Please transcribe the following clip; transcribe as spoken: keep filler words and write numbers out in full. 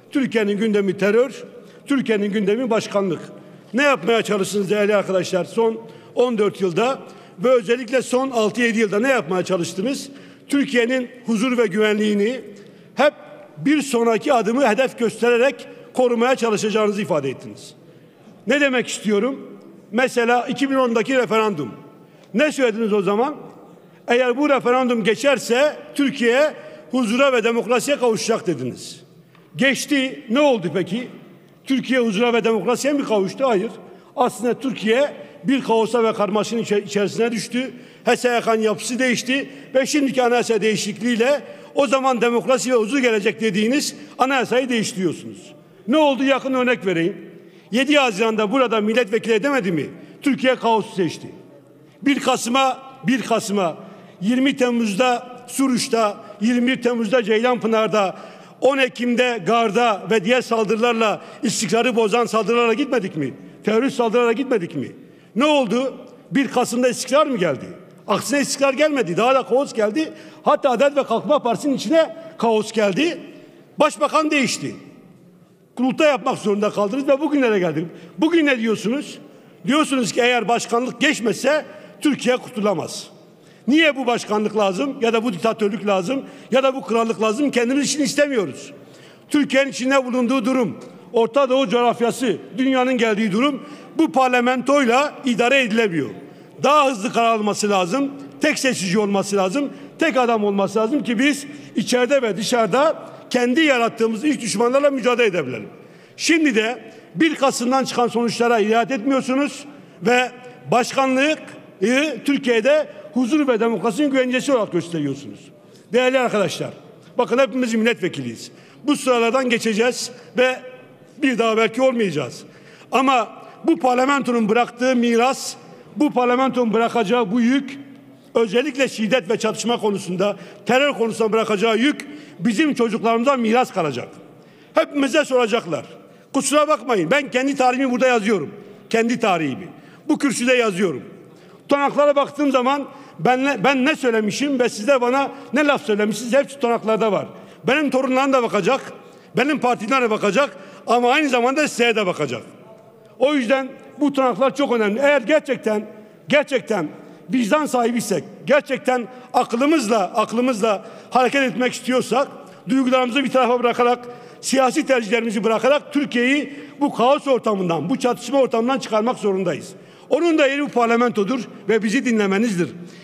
Türkiye'nin gündemi terör, Türkiye'nin gündemi başkanlık. Ne yapmaya çalıştınız değerli arkadaşlar son on dört yılda ve özellikle son altı yedi yılda ne yapmaya çalıştınız? Türkiye'nin huzur ve güvenliğini hep bir sonraki adımı hedef göstererek korumaya çalışacağınızı ifade ettiniz. Ne demek istiyorum? Mesela iki bin ondaki referandum. Ne söylediniz o zaman? Eğer bu referandum geçerse Türkiye huzura ve demokrasiye kavuşacak dediniz. Geçti. Ne oldu peki? Türkiye huzura ve demokrasiye mi kavuştu? Hayır. Aslında Türkiye bir kaosa ve karmaşanın içerisine düştü. H S Y K'nın yapısı değişti ve şimdiki anayasa değişikliğiyle o zaman demokrasi ve huzur gelecek dediğiniz anayasayı değiştiriyorsunuz. Ne oldu? Yakın örnek vereyim. yedi Haziran'da burada milletvekili demedi mi? Türkiye kaosu seçti. bir Kasım'a bir Kasım'a yirmi Temmuz'da Suruç'ta, yirmi bir Temmuz'da Ceylanpınar'da, on Ekim'de Gar'da ve diğer saldırılarla istikrarı bozan saldırılara gitmedik mi? Terörist saldırılara gitmedik mi? Ne oldu? bir Kasım'da istikrar mı geldi? Aksine istikrar gelmedi. Daha da kaos geldi. Hatta Adalet ve Kalkınma Partisi'nin içine kaos geldi. Başbakan değişti. Kurultay yapmak zorunda kaldınız ve bugünlere geldik. Bugün ne diyorsunuz? Diyorsunuz ki eğer başkanlık geçmezse Türkiye kurtulamaz. Niye bu başkanlık lazım ya da bu diktatörlük lazım ya da bu krallık lazım? Kendimiz için istemiyoruz. Türkiye'nin içinde bulunduğu durum, Orta Doğu coğrafyası, dünyanın geldiği durum bu parlamentoyla idare edilemiyor. Daha hızlı karar alması lazım, tek seçici olması lazım, tek adam olması lazım ki biz içeride ve dışarıda kendi yarattığımız iç düşmanlarla mücadele edebilelim. Şimdi de bir Kasım'dan çıkan sonuçlara riayet etmiyorsunuz ve başkanlığı Türkiye'de huzur ve demokrasinin güvencesi olarak gösteriyorsunuz. Değerli arkadaşlar, bakın hepimiz milletvekiliyiz. Bu sıralardan geçeceğiz ve bir daha belki olmayacağız. Ama bu parlamentonun bıraktığı miras, bu parlamentonun bırakacağı bu yük, özellikle şiddet ve çatışma konusunda, terör konusunda bırakacağı yük bizim çocuklarımıza miras kalacak. Hepimize soracaklar. Kusura bakmayın, ben kendi tarihimi burada yazıyorum. Kendi tarihimi. Bu kürsüde yazıyorum. Tutanaklara baktığım zaman ben ne, ben ne söylemişim ve sizler bana ne laf söylemişsiniz hepsi tutanaklarda var. Benim torunlarım da bakacak, benim partiler de bakacak ama aynı zamanda size de bakacak. O yüzden bu tutanaklar çok önemli. Eğer gerçekten gerçekten vicdan sahibiysek, gerçekten aklımızla aklımızla hareket etmek istiyorsak, duygularımızı bir tarafa bırakarak, siyasi tercihlerimizi bırakarak Türkiye'yi bu kaos ortamından, bu çatışma ortamından çıkarmak zorundayız. Onun da yeri bu parlamentodur ve bizi dinlemenizdir.